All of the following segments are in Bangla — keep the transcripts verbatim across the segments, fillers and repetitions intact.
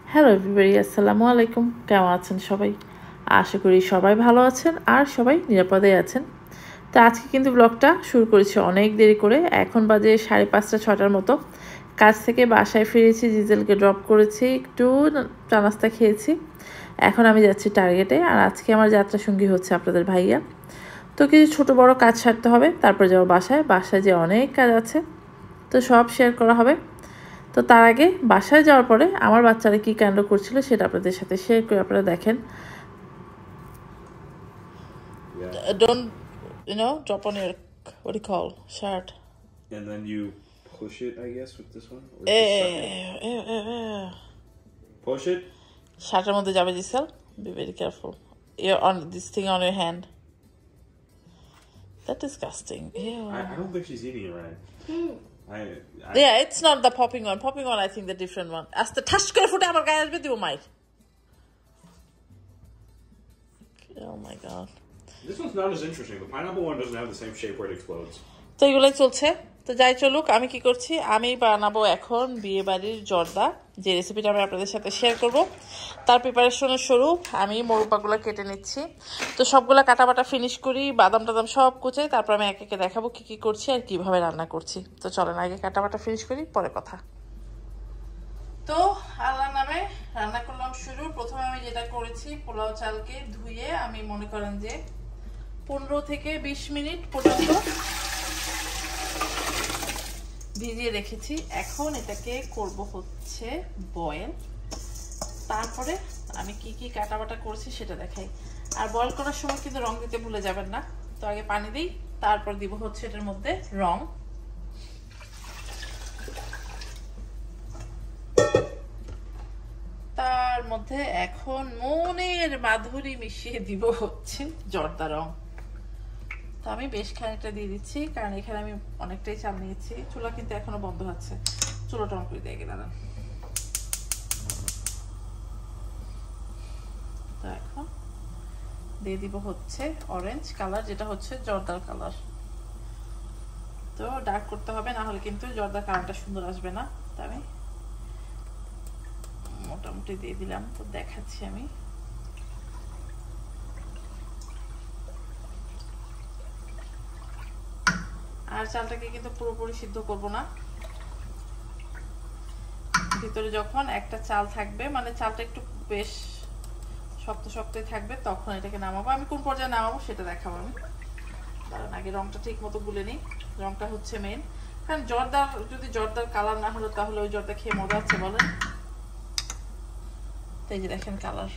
হ্যালো এভরিবডি, আসসালামু আলাইকুম। কেমন আছেন সবাই? আশা করি সবাই ভালো আছেন আর সবাই নিরাপদে আছেন। তো আজকে কিন্তু ব্লগটা শুরু করেছি অনেক দেরি করে। এখন বাজে সাড়ে পাঁচটা ছটার মতো। কাজ থেকে বাসায় ফিরেছি, জিজেলকে ড্রপ করেছি, একটু চা নাস্তা খেয়েছি। এখন আমি যাচ্ছি টার্গেটে। আর আজকে আমার যাত্রা সঙ্গী হচ্ছে আপনাদের ভাইয়া। তো কিছু ছোটো বড়ো কাজ সারতে হবে, তারপর যাবো বাসায়। বাসায় যে অনেক কাজ আছে, তো সব শেয়ার করা হবে। তো তার আগে বাসায় যাওয়ার পরে আমার বাচ্চারা কি কাণ্ড করছিল সেটা আপনাদের সাথে শেয়ার করে আপনারা দেখেন। Don't, you know, drop on your, what do you call, shirt. And then you push it, I guess, with this one? Or Eh, just suck it? eh, eh, eh. Push it? Shirt-এর মধ্যে যাবে জিসেল. Be very careful. You're on this thing on your hand. That's disgusting. Ew. I, I don't think she's eating it right. I, I, Yeah, it's not the popping one. Popping one, I think the different one. আস্তে ঠাস করে ফুটে আমার গায়ে আসবে, দিব মাইর। Oh my god. This one's not as interesting. The pineapple one doesn't have the same shape where it explodes. তো এগুলোই চলছে। তো যাই চলুক, আমি কি করছি, আমি বানাবো এখন বিয়ে বাড়ির জর্দা, যে রেসিপিটা আমি আপনাদের সাথে শেয়ার করব। তার প্রিপারেশনের স্বরূপ আমি মোরব্বাগুলো কেটে নিচ্ছি। তো সবগুলো কাটাবাটা ফিনিশ করি, বাদাম টাদাম সব কুচাই, তারপর আমি একে একে দেখাবো কি কি করছি আর কিভাবে রান্না করছি। তো চলেন আগে কাটাবাটা ফিনিশ করি, পরে কথা। তো আল্লাহর নামে রান্না করলাম শুরু। প্রথমে আমি যেটা করেছি, পোলাও চালকে ধুয়ে আমি মনে করেন যে পনেরো থেকে বিশ মিনিট পর্যন্ত ভিজিয়ে রেখেছি। এখন এটাকে করব হচ্ছে বয়েল। তারপরে আমি কি কি কাটাবাটা করছি সেটা দেখাই। আর বয়েল করার সময় কিন্তু রং দিতে ভুলে যাবেন না। তো আগে পানি দিই, তারপর দিব হচ্ছে এটার মধ্যে রং। তার মধ্যে এখন মনের মাধুরী মিশিয়ে দিব হচ্ছে জর্দা রং। তো আমি বেশ খানিকটা দিয়ে দিচ্ছি, কারণ এখানে আমি অনেকটাই চাল নিয়েছি। চুলা কিন্তু এখনো বন্ধ আছে, চুলাটা অন করে দিয়ে গেলাম। তো এখন দিয়ে দিব হচ্ছে অরেঞ্জ কালার, যেটা হচ্ছে জর্দার কালার। তো ডার্ক করতে হবে, না হলে কিন্তু জর্দার কালারটা সুন্দর আসবে না। তো আমি মোটামুটি দিয়ে দিলাম। তো দেখাচ্ছি আমি। আর চালটাকে কিন্তু পুরোপুরি সিদ্ধ করব না। ভিতরে যখন একটা চাল থাকবে, মানে চালটা একটু বেশ শক্ত শক্তই থাকবে, তখন এটাকে নামাবো। আমি কোন পর্যায়ে নামাবো সেটা দেখাবো আমি। কারণ আগে রংটা ঠিক মতো গুলে নিই, রংটা হচ্ছে মেন। কারণ জর্দার যদি জর্দার কালার না হলো, তাহলে ওই জর্দা খেয়ে মজা আছে বলেন? তো এই যে দেখেন কালার।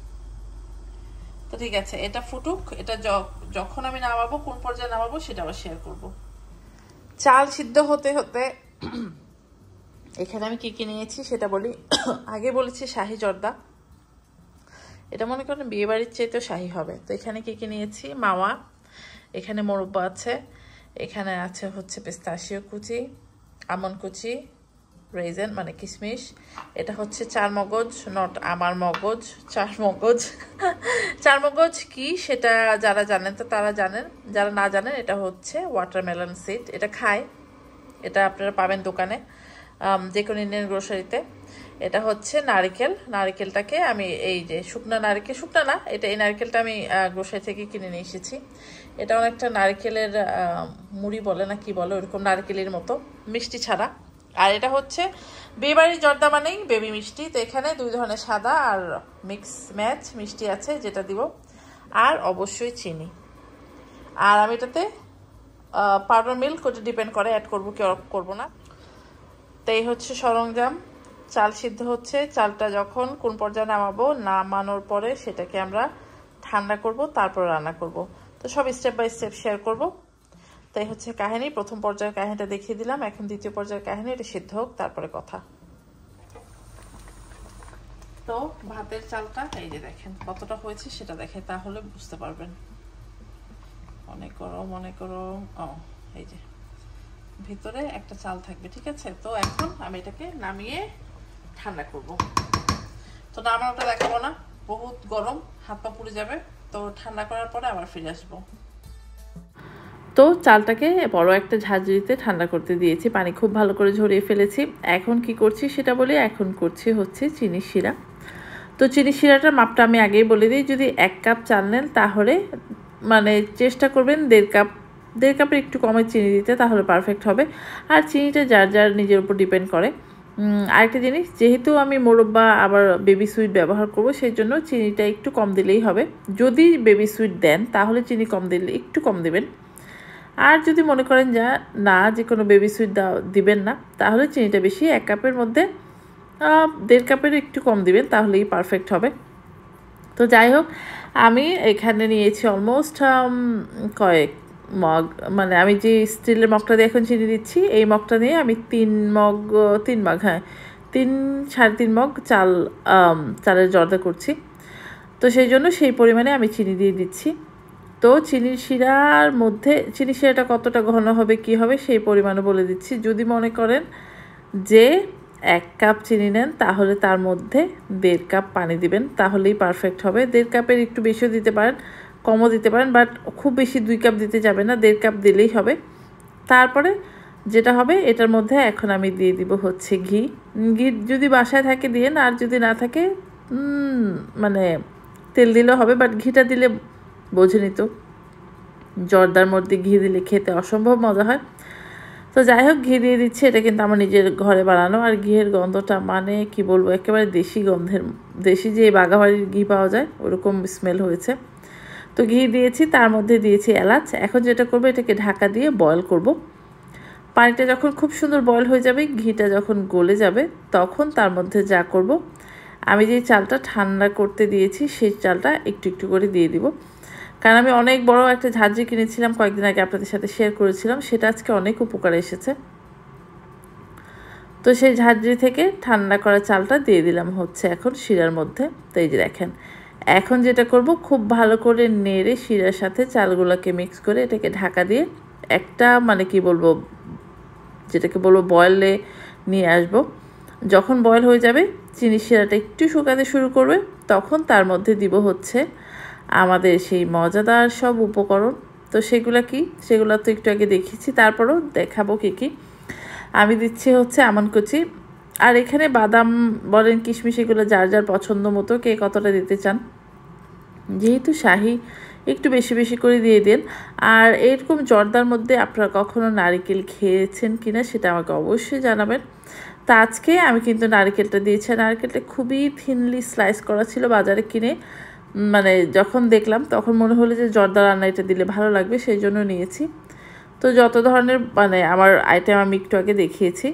তো ঠিক আছে, এটা ফুটুক। এটা যখন আমি নামাবো, কোন পর্যায়ে নামাবো সেটা আবার শেয়ার করবো। চাল সিদ্ধ হতে হতে এখানে আমি কি কি নিয়েছি সেটা বলি। আগে বলেছি শাহি জর্দা, এটা মনে করেন বিয়ে বাড়ির চাইতেও শাহি হবে। তো এখানে কি কি নিয়েছি, মাওয়া, এখানে মোরব্বা আছে, এখানে আছে হচ্ছে পিস্তাশিও কুচি, আমন্ড কুচি, রেজেন মানে কিশমিশ, এটা হচ্ছে চার মগজ, নট আমার মগজ, চার মগজ। চার মগজ কি সেটা যারা জানেন তো তারা জানেন, যারা না জানেন এটা হচ্ছে ওয়াটারমেলন সিড। এটা খায়, এটা আপনারা পাবেন দোকানে, যে কোনো ইন্ডিয়ান গ্রোসারিতে। এটা হচ্ছে নারিকেল, নারিকেলটাকে আমি এই যে শুকনা নারিকেল, শুকনা না এটা, এই নারিকেলটা আমি গ্রোসারি থেকে কিনে নিয়ে এসেছি। এটা অনেকটা নারিকেলের মুড়ি বলে না কি বলে, ওরকম নারিকেলের মতো, মিষ্টি ছাড়া। আর এটা হচ্ছে বিয়েবাড়ির জর্দা মানেই বেবি মিষ্টি। তো এখানে দুই ধরনের সাদা আর মিক্স ম্যাচ মিষ্টি আছে, যেটা দিব। আর অবশ্যই চিনি। আর আমি এটাতে পাউডার মিল্ক, ওটা ডিপেন্ড করে অ্যাড করবো কি করবো না। তো এই হচ্ছে সরঞ্জাম। চাল সিদ্ধ হচ্ছে, চালটা যখন কোন পর্যায়ে নামাবো, নামানোর পরে সেটাকে আমরা ঠান্ডা করব, তারপর রান্না করব। তো সব স্টেপ বাই স্টেপ শেয়ার করব। তাই হচ্ছে কাহিনী। প্রথম পর্যায়ের কাহিনীটা দেখিয়ে দিলাম, এখন দ্বিতীয় পর্যায়ের কাহিনী, এটা সিদ্ধ হোক তারপরে কথা। তো ভাতের চালটা এই যে দেখেন কতটা হয়েছে সেটা দেখে, তাহলে বুঝতে পারবেন। অনেক গরম, অনেক গরম। ও এই যে ভিতরে একটা চাল থাকবে, ঠিক আছে। তো এখন আমি এটাকে নামিয়ে ঠান্ডা করব। তো নামানোটা দেখাবো না, বহুত গরম, হাত পা পুড়ে যাবে। তো ঠান্ডা করার পরে আবার ফিরে আসবো। তো চালটাকে বড় একটা ঝাঁঝরিতে ঠান্ডা করতে দিয়েছি, পানি খুব ভালো করে ঝরিয়ে ফেলেছি। এখন কি করছি সেটা বলি, এখন করছি হচ্ছে চিনি শিরা। তো চিনি শিরাটার মাপটা আমি আগেই বলে দিই, যদি এক কাপ চাল নেন তাহলে মানে চেষ্টা করবেন দেড় কাপ দেড় কাপের একটু কমে চিনি দিতে, তাহলে পারফেক্ট হবে। আর চিনিটা যার যার নিজের উপর ডিপেন্ড করে। আরেকটা জিনিস, যেহেতু আমি মোরব্বা আবার বেবি সুইট ব্যবহার করব, সেই জন্য চিনিটা একটু কম দিলেই হবে। যদি বেবি সুইট দেন তাহলে চিনি কম দিলে একটু কম দেবেন। আর যদি মনে করেন যা না যে কোনো বেবি সুইট দিবেন না, তাহলে চিনিটা বেশি, এক কাপের মধ্যে দেড় কাপের একটু কম দিবেন, তাহলেই পারফেক্ট হবে। তো যাই হোক, আমি এখানে নিয়েছি অলমোস্ট কয়েক মগ, মানে আমি যে স্টিলের মগটা দিয়ে এখন চিনি দিচ্ছি, এই মগটা নিয়ে আমি তিন মগ তিন মগ হ্যাঁ তিন সাড়ে তিন মগ চাল চালের জর্দা করছি। তো সেই জন্য সেই পরিমাণে আমি চিনি দিয়ে দিচ্ছি। তো চিনির শিরার মধ্যে চিনি শিরাটা কতটা ঘন হবে কি হবে সেই পরিমাণও বলে দিচ্ছি। যদি মনে করেন যে এক কাপ চিনি নেন তাহলে তার মধ্যে দেড় কাপ পানি দিবেন, তাহলেই পারফেক্ট হবে। দেড় কাপের একটু বেশিও দিতে পারেন, কমও দিতে পারেন, বাট খুব বেশি দুই কাপ দিতে যাবে না, দেড় কাপ দিলেই হবে। তারপরে যেটা হবে, এটার মধ্যে এখন আমি দিয়ে দিব হচ্ছে ঘি। ঘি যদি বাসায় থাকে দিয়েন, আর যদি না থাকে মানে তেল দিলেও হবে, বাট ঘিটা দিলে বোঝেনি তো, জর্দার মধ্যে ঘি দিলে খেতে অসম্ভব মজা হয়। তো যাই হোক, ঘি দিয়ে দিচ্ছি। এটা কিন্তু আমার নিজের ঘরে বানানো, আর ঘিয়ের গন্ধটা মানে কি বলবো, একেবারে দেশি গন্ধের, দেশি যে বাগাবাড়ির ঘি পাওয়া যায় ওরকম স্মেল হয়েছে। তো ঘি দিয়েছি, তার মধ্যে দিয়েছি এলাচ। এখন যেটা করবো, এটাকে ঢাকা দিয়ে বয়ল করব। পানিটা যখন খুব সুন্দর বয়ল হয়ে যাবে, ঘিটা যখন গলে যাবে, তখন তার মধ্যে যা করব, আমি যে চালটা ঠান্ডা করতে দিয়েছি সেই চালটা একটু একটু করে দিয়ে দিব। কারণ আমি অনেক বড় একটা ঝাঁঝরি কিনেছিলাম কয়েকদিন আগে, আপনাদের সাথে শেয়ার করেছিলাম, সেটা আজকে অনেক উপকারে এসেছে। তো সেই ঝাঁঝরি থেকে ঠান্ডা করা চালটা দিয়ে দিলাম হচ্ছে এখন শিরার মধ্যে। তো এই যে দেখেন, এখন যেটা করব, খুব ভালো করে নেড়ে শিরার সাথে চালগুলোকে মিক্স করে এটাকে ঢাকা দিয়ে একটা মানে কি বলবো, যেটাকে বলবো বয়েলে নিয়ে আসব। যখন বয়েল হয়ে যাবে, চিনি শিরাটা একটু শুকাতে শুরু করবে, তখন তার মধ্যে দিব হচ্ছে আমাদের সেই মজাদার সব উপকরণ। তো সেগুলো কি, সেগুলো তো একটু আগে দেখিয়েছি, তারপরেও দেখাবো কী কী। আমি দিচ্ছি হচ্ছে আমন্ড কুচি, আর এখানে বাদাম বলেন কিশমিশ, এগুলো যার যার পছন্দ মতো কে কতটা দিতে চান। যেহেতু শাহি, একটু বেশি বেশি করে দিয়ে দিন। আর এরকম জর্দার মধ্যে আপনারা কখনো নারকেল খেয়েছেন কিনা সেটা আমাকে অবশ্যই জানাবেন। তো আজকে আমি কিন্তু নারকেলটা দিয়েছি, নারকেলটা খুবই থিনলি স্লাইস করা ছিল বাজারে কিনে, মানে যখন দেখলাম তখন মনে হলো যে জর্দা রান্না এটা দিলে ভালো লাগবে, সেই জন্য নিয়েছি। তো যত ধরনের মানে আমার আইটেম আমি একটু আগে দেখিয়েছি,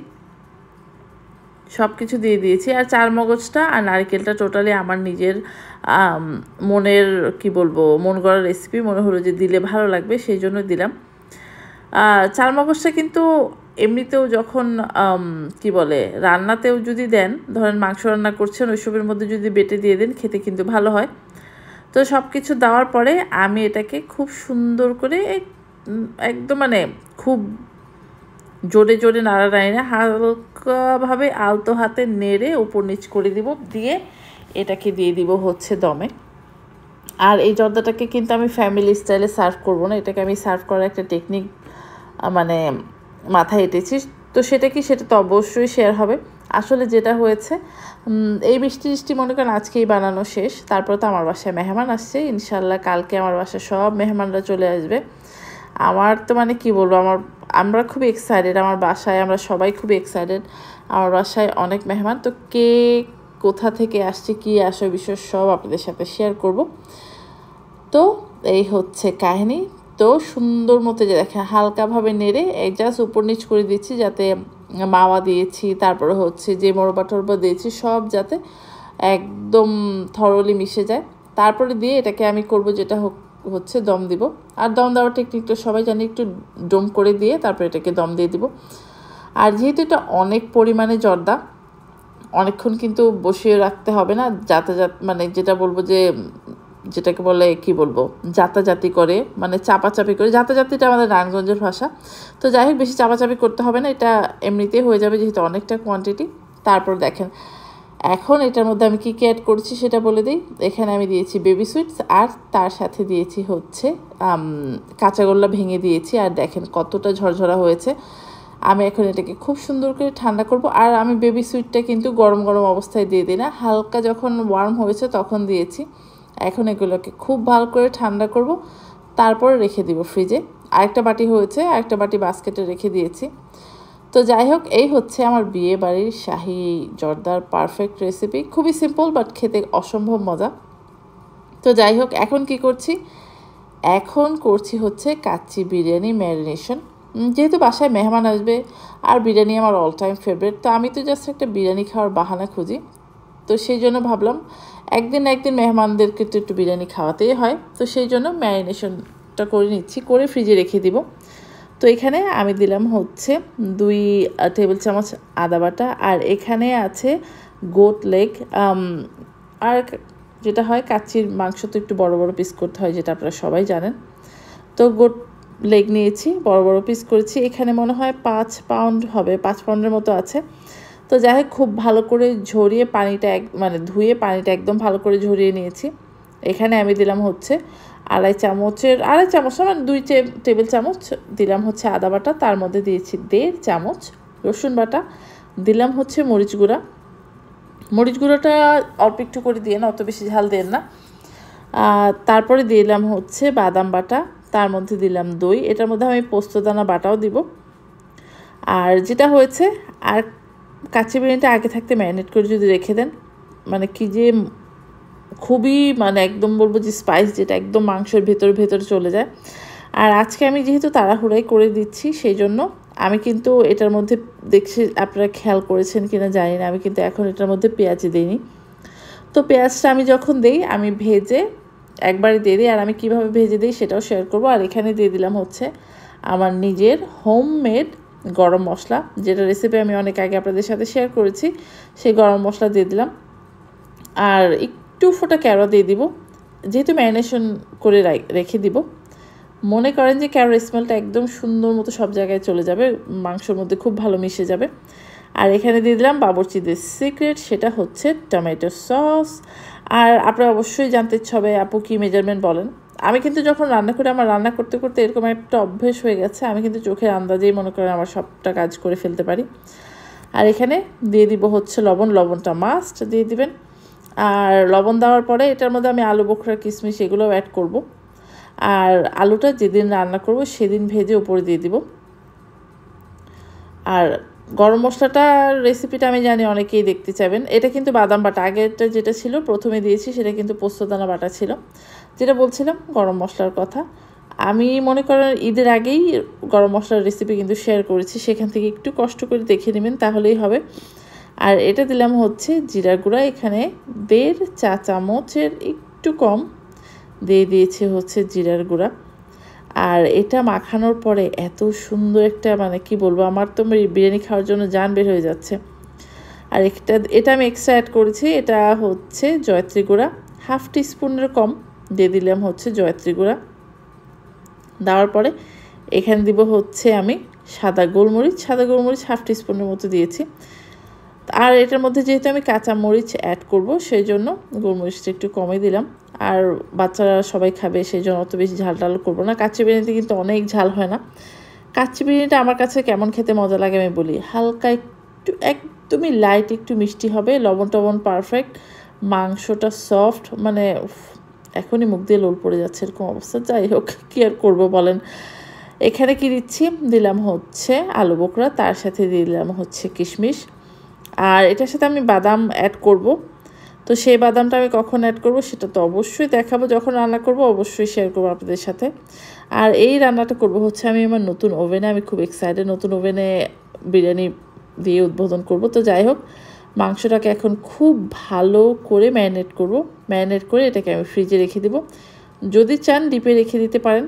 সব কিছু দিয়ে দিয়েছি। আর চার মগজটা আর নারকেলটা টোটালি আমার নিজের মনের কি বলবো মন গড়া রেসিপি, মনে হলো যে দিলে ভালো লাগবে, সেই জন্য দিলাম। চার মগজটা কিন্তু এমনিতেও যখন কি বলে রান্নাতেও যদি দেন, ধরেন মাংস রান্না করছেন ওইসবের মধ্যে যদি বেটে দিয়ে দেন, খেতে কিন্তু ভালো হয়। তো সব কিছু দেওয়ার পরে আমি এটাকে খুব সুন্দর করে একদম মানে খুব জোরে জোরে নাড়াড়াড়ি না, হালকাভাবে আলতো হাতে নেড়ে উপর নিচ করে দিব, দিয়ে এটাকে দিয়ে দিব হচ্ছে দমে। আর এই জর্দাটাকে কিন্তু আমি ফ্যামিলি স্টাইলে সার্ভ করব না, এটাকে আমি সার্ভ করার একটা টেকনিক মানে মাথায় এঁটেছি। তো সেটা কি, সেটা তো অবশ্যই শেয়ার হবে। আসলে যেটা হয়েছে, এই মিষ্টি মিষ্টি মনে করেন আজকেই বানানো শেষ, তারপর তো আমার বাসায় মেহমান আসছে, ইনশাল্লাহ কালকে আমার বাসায় সব মেহমানরা চলে আসবে। আমার তো মানে কি বলবো, আমার আমরা খুবই এক্সাইটেড, আমার বাসায় আমরা সবাই খুবই এক্সাইটেড, আমার বাসায় অনেক মেহমান। তো কে কোথা থেকে আসছে, কী আসে বিষয় সব আপনাদের সাথে শেয়ার করব। তো এই হচ্ছে কাহিনী। তো সুন্দর মতো যে দেখেন হালকাভাবে নেড়ে এই জাস্ট উপর নিচ করে দিচ্ছি, যাতে মাওয়া দিয়েছি, তারপরে হচ্ছে যে মোরবা টোরবা দিয়েছি সব যাতে একদম থরলি মিশে যায়। তারপরে দিয়ে এটাকে আমি করব যেটা হোক হচ্ছে দম দিব। আর দম দেওয়ার টেকনিকটা সবাই জানি, একটু ডোম করে দিয়ে তারপরে এটাকে দম দিয়ে দিব। আর যেহেতু এটা অনেক পরিমাণে জর্দা, অনেকক্ষণ কিন্তু বসিয়ে রাখতে হবে না, যাতায়াত মানে যেটা বলবো যে যেটাকে বলে কি বলবো যাতাযাতি করে, মানে চাপাচাপি করে, যাতাযাতিটা আমাদের নারায়ণগঞ্জের ভাষা। তো যাই হোক, বেশি চাপাচাপি করতে হবে না, এটা এমনিতেই হয়ে যাবে যেহেতু অনেকটা কোয়ান্টিটি। তারপর দেখেন এখন এটার মধ্যে আমি কী কী অ্যাড করছি সেটা বলে দিই। এখানে আমি দিয়েছি বেবি সুইটস আর তার সাথে দিয়েছি হচ্ছে কাঁচাগোল্লা ভেঙে দিয়েছি। আর দেখেন কতটা ঝরঝরা হয়েছে। আমি এখন এটাকে খুব সুন্দর করে ঠান্ডা করব। আর আমি বেবি সুইটটা কিন্তু গরম গরম অবস্থায় দিয়ে দিই না, হালকা যখন ওয়ার্ম হয়েছে তখন দিয়েছি। এখন এগুলোকে খুব ভালো করে ঠান্ডা করব, তারপর রেখে দিব ফ্রিজে। আরেকটা বাটি হয়েছে, আরেকটা বাটি বাস্কেটে রেখে দিয়েছি। তো যাই হোক, এই হচ্ছে আমার বিয়ে বাড়ির শাহি জর্দার পারফেক্ট রেসিপি। খুবই সিম্পল বাট খেতে অসম্ভব মজা। তো যাই হোক, এখন কি করছি, এখন করছি হচ্ছে কাচ্চি বিরিয়ানি ম্যারিনেশন। যেহেতু বাসায় মেহমান আসবে আর বিরিয়ানি আমার অল টাইম ফেভারিট, তো আমি তো জাস্ট একটা বিরিয়ানি খাওয়ার বাহানা খুঁজি। তো সেই জন্য ভাবলাম একদিন একদিন মেহমানদেরকে তো একটু বিরিয়ানি খাওয়াতেই হয়। তো সেই জন্য ম্যারিনেশনটা করে নিচ্ছি, করে ফ্রিজে রেখে দিব। তো এখানে আমি দিলাম হচ্ছে দুই টেবিল চামচ আদা বাটা, আর এখানে আছে গোট লেগ। আর যেটা হয় কাচ্চির মাংস তো একটু বড় বড় পিস করতে হয়, যেটা আপনারা সবাই জানেন। তো গোট লেগ নিয়েছি, বড় বড় পিস করেছি। এখানে মনে হয় পাঁচ পাউন্ড হবে, পাঁচ পাউন্ডের মতো আছে। তো যাই হোক, খুব ভালো করে ঝরিয়ে পানিটা এক মানে ধুয়ে পানিটা একদম ভালো করে ঝরিয়ে নিয়েছি। এখানে আমি দিলাম হচ্ছে আড়াই চামচের আড়াই চামচ মানে দুই টেবিল চামচ দিলাম হচ্ছে আদা বাটা। তার মধ্যে দিয়েছি দেড় চামচ রসুন বাটা, দিলাম হচ্ছে মরিচ গুঁড়া। মরিচ গুঁড়োটা অল্প একটু করে দিয়ে না, অত বেশি ঝাল দেন না। তারপরে দিলাম হচ্ছে বাদাম বাটা, তার মধ্যে দিলাম দই। এটার মধ্যে আমি পোস্তদানা বাটাও দিব। আর যেটা হয়েছে, আর কাচ্চি বিরিয়ানিটা আগে থাকতে ম্যারিনেট করে যদি রেখে দেন, মানে কি যে খুবই মানে একদম বলবো যে স্পাইস যেটা একদম মাংসের ভেতর ভেতর চলে যায়। আর আজকে আমি যেহেতু তাড়াহুড়াই করে দিচ্ছি, সেই জন্য আমি কিন্তু এটার মধ্যে দেখছি আপনারা খেয়াল করেছেন কিনা জানি না, আমি কিন্তু এখন এটার মধ্যে পেঁয়াজ দিইনি। তো পেঁয়াজটা আমি যখন দিই আমি ভেজে একবারে দিয়ে দিই। আর আমি কীভাবে ভেজে দিই সেটাও শেয়ার করব। আর এখানে দিয়ে দিলাম হচ্ছে আমার নিজের হোমমেড গরম মশলা, যেটা রেসিপি আমি অনেক আগে আপনাদের সাথে শেয়ার করেছি। সেই গরম মশলা দিয়ে দিলাম। আর একটু ফোঁটা ক্যারো দিয়ে দিব, যেহেতু ম্যারিনেশন করে রেখে দিব। মনে করেন যে ক্যারো স্মেলটা একদম সুন্দর মতো সব জায়গায় চলে যাবে, মাংসের মধ্যে খুব ভালো মিশে যাবে। আর এখানে দিয়ে দিলাম বাবুর্চিদের সিক্রেট, সেটা হচ্ছে টমেটো সস। আর আপনারা অবশ্যই জানতে ইচ্ছে হবে আপু কি মেজারমেন্ট বলেন। আমি কিন্তু যখন রান্না করি, আমার রান্না করতে করতে এরকম একটা অভ্যেস হয়ে গেছে, আমি কিন্তু চোখের আন্দাজেই মনে করেন আমার সবটা কাজ করে ফেলতে পারি। আর এখানে দিয়ে দিব হচ্ছে লবণ, লবণটা মাস্ট দিয়ে দিবেন। আর লবণ দেওয়ার পরে এটার মধ্যে আমি আলু বোখরা কিশমিশ এগুলোও অ্যাড করব। আর আলুটা যেদিন রান্না করব সেদিন ভেজে উপরে দিয়ে দিব। আর গরম মশলাটার রেসিপিটা আমি জানি অনেকেই দেখতে চাইবেন। এটা কিন্তু বাদাম বাটা, আগেরটা যেটা ছিল প্রথমে দিয়েছি সেটা কিন্তু পোস্তদানা বাটা ছিল। যেটা বলছিলাম গরম মশলার কথা, আমি মনে করেন ঈদের আগেই গরম মশলার রেসিপি কিন্তু শেয়ার করেছি, সেখান থেকে একটু কষ্ট করে দেখে নেবেন তাহলেই হবে। আর এটা দিলাম হচ্ছে জিরা গুঁড়া, এখানে দেড় চা চামচের একটু কম দিয়ে দিয়েছি হচ্ছে জিরার গুঁড়া। আর এটা মাখানোর পরে এত সুন্দর একটা মানে কি বলবো, আমার তো বিরিয়ানি খাওয়ার জন্য জান বের হয়ে যাচ্ছে। আর এটা এটা আমি এক্সট্রা অ্যাড করেছি, এটা হচ্ছে জয়ত্রী গুঁড়া, হাফ টিস্পুনের কম দিয়ে দিলাম হচ্ছে জয়ত্রী গুঁড়া। দেওয়ার পরে এখানে দিব হচ্ছে আমি সাদা গোলমরিচ, সাদা গোলমরিচ হাফ টিস্পুনের মতো দিয়েছি। আর এটার মধ্যে যেহেতু আমি কাঁচা মরিচ অ্যাড করব, সেই জন্য গোলমরিচটা একটু কমে দিলাম। আর বাচ্চারা সবাই খাবে, সেই জন্য অত বেশি ঝাল টাল করবো না। কাচ্চি বিরিয়ানিতে কিন্তু অনেক ঝাল হয় না। কাচ্চি বিরিয়ানিটা আমার কাছে কেমন খেতে মজা লাগে আমি বলি, হালকা একটু একদমই লাইট একটু মিষ্টি হবে, লবণ টবণ পারফেক্ট, মাংসটা সফট, মানে এখনই মুখ দিয়ে লোল পড়ে যাচ্ছে এরকম অবস্থা। যাই হোক, কি আর করবো বলেন। এখানে কি দিচ্ছি, দিলাম হচ্ছে আলু বোখরা, তার সাথে দিয়ে দিলাম হচ্ছে কিশমিশ। আর এটার সাথে আমি বাদাম অ্যাড করব। তো সেই বাদামটা আমি কখন অ্যাড করব সেটা তো অবশ্যই দেখাবো, যখন রান্না করব অবশ্যই শেয়ার করবো আপনাদের সাথে। আর এই রান্নাটা করব হচ্ছে আমি আমার নতুন ওভেনে, আমি খুব এক্সাইটেড, নতুন ওভেনে বিরিয়ানি দিয়ে উদ্বোধন করব। তো যাই হোক, মাংসটাকে এখন খুব ভালো করে ম্যারিনেট করব। ম্যারিনেট করে এটাকে আমি ফ্রিজে রেখে দেব। যদি চান ডিপে রেখে দিতে পারেন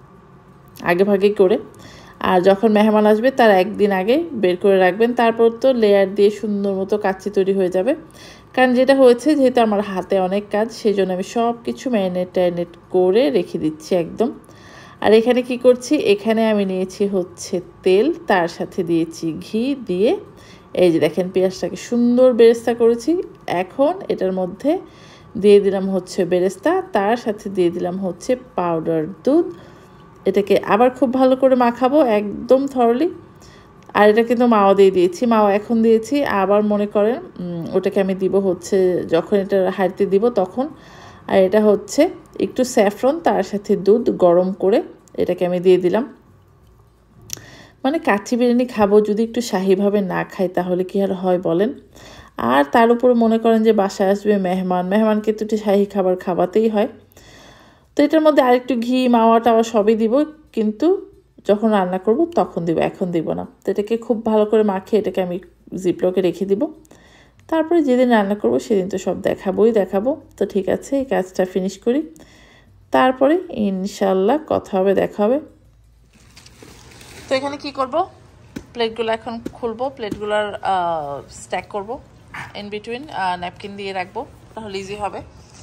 আগে ভাগে করে। আর যখন মেহমান আসবে তার একদিন আগে বের করে রাখবেন, তারপর তো লেয়ার দিয়ে সুন্দর মতো কাচ্চি তৈরি হয়ে যাবে। কারণ যেটা হয়েছে, যেহেতু আমার হাতে অনেক কাজ, সেই জন্য আমি সব কিছু ম্যারিনেট ট্যারিনেট করে রেখে দিচ্ছি একদম। আর এখানে কি করছি, এখানে আমি নিয়েছি হচ্ছে তেল, তার সাথে দিয়েছি ঘি, দিয়ে এই যে দেখেন পেঁয়াজটাকে সুন্দর বেরেস্তা করেছি। এখন এটার মধ্যে দিয়ে দিলাম হচ্ছে বেরেস্তা, তার সাথে দিয়ে দিলাম হচ্ছে পাউডার দুধ। এটাকে আবার খুব ভালো করে মাখাবো একদম থরলি। আর এটা কিন্তু মাওয়া দিয়ে দিয়েছি, মাওয়া এখন দিয়েছি। আবার মনে করেন ওটাকে আমি দিব হচ্ছে যখন এটা হাঁড়িতে দিব তখন। আর এটা হচ্ছে একটু স্যাফরন তার সাথে দুধ গরম করে এটাকে আমি দিয়ে দিলাম। মানে কাচ্চি বিরিয়ানি খাবো, যদি একটু শাহিভাবে না খাই তাহলে কি আর হয় বলেন। আর তার উপরে মনে করেন যে বাসায় আসবে মেহমান, মেহমানকে তো একটু শাহি খাবার খাওয়াতেই হয়। তো এটার মধ্যে আরেকটু ঘি মাওয়া টাওয়া সবই দিব, কিন্তু যখন রান্না করব তখন দিব, এখন দিব না। তো এটাকে খুব ভালো করে মাখিয়ে এটাকে আমি জিপলকে রেখে দিব। তারপরে যেদিন রান্না করব সেদিন তো সব দেখাবোই দেখাবো। তো ঠিক আছে, এই কাজটা ফিনিশ করি, তারপরে ইনশাল্লাহ কথা হবে, দেখা হবে। তো এখানে কি করব, প্লেটগুলো এখন খুলবো, প্লেটগুলোর স্ট্যাক করব ইন বিটুইন, ন্যাপকিন দিয়ে রাখবো, তাহলে ইজি হবে।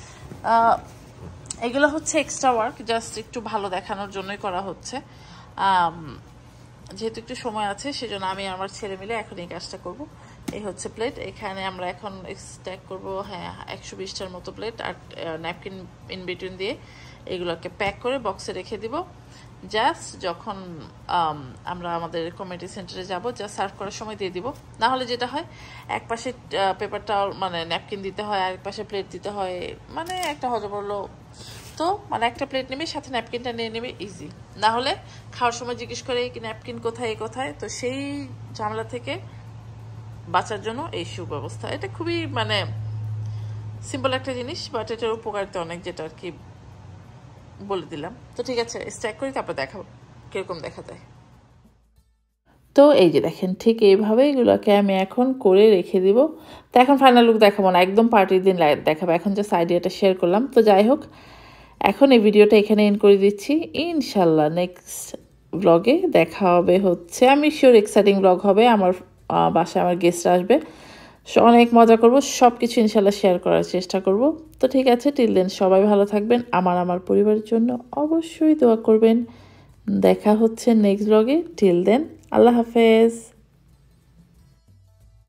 এগুলো হচ্ছে এক্সট্রা ওয়ার্ক, জাস্ট একটু ভালো দেখানোর জন্যই করা হচ্ছে। যেহেতু একটু সময় আছে সেজন্য আমি আমার ছেলে মিলে এখন এই কাজটা করব। এই হচ্ছে প্লেট, এখানে আমরা এখন স্ট্যাক করব হ্যাঁ একশো বিশটার মতো প্লেট, আর ন্যাপকিন ইন বিটুইন দিয়ে এগুলোকে প্যাক করে বক্সে রেখে দিব। জাস্ট যখন আমরা আমাদের কমিউনিটি সেন্টারে যাব, জাস্ট সার্ভ করার সময় দিয়ে দিব। না হলে যেটা হয় এক পাশে পেপারটা মানে ন্যাপকিন দিতে হয়, আর এক পাশে প্লেট দিতে হয়, মানে একটা হজবরল। তো মানে একটা প্লেট নেবে সাথে ন্যাপকিনটা নিয়ে নেবে, ইজি। না হলে খাওয়ার সময় জিজ্ঞেস করে কি ন্যাপকিন কোথায় কোথায়, তো সেই ঝামেলা থেকে বাঁচার জন্য এই সুব্যবস্থা। এটা খুবই মানে সিম্পল একটা জিনিস, বাট এটার উপকারিতা অনেক, যেটা আর কি বলে দিলাম। তো ঠিক আছে, স্ট্যাক করি, তারপর দেখাবো কিরকম দেখা যায়। তো এই যে দেখেন, ঠিক এইভাবে এগুলোকে আমি এখন করে রেখে দিব। তো এখন ফাইনাল লুক দেখাবো না, একদম পার্টির দিন দেখাবো, এখন জাস্ট আইডিয়াটা শেয়ার করলাম। তো যাই হোক, এখন এই ভিডিওটা এখানে এন্ড করে দিচ্ছি। ইনশাল্লাহ নেক্সট ব্লগে দেখা হবে হচ্ছে, আমি শিওর এক্সাইটিং ব্লগ হবে, আমার বাসায় আমার গেস্টরা আসবে, অনেক মজা করব, সব কিছু ইনশাল্লাহ শেয়ার করার চেষ্টা করব। তো ঠিক আছে, টিল দেন সবাই ভালো থাকবেন, আমার আমার পরিবারের জন্য অবশ্যই দোয়া করবেন। দেখা হচ্ছে নেক্সট ব্লগে, টিল দেন আল্লাহ হাফেজ।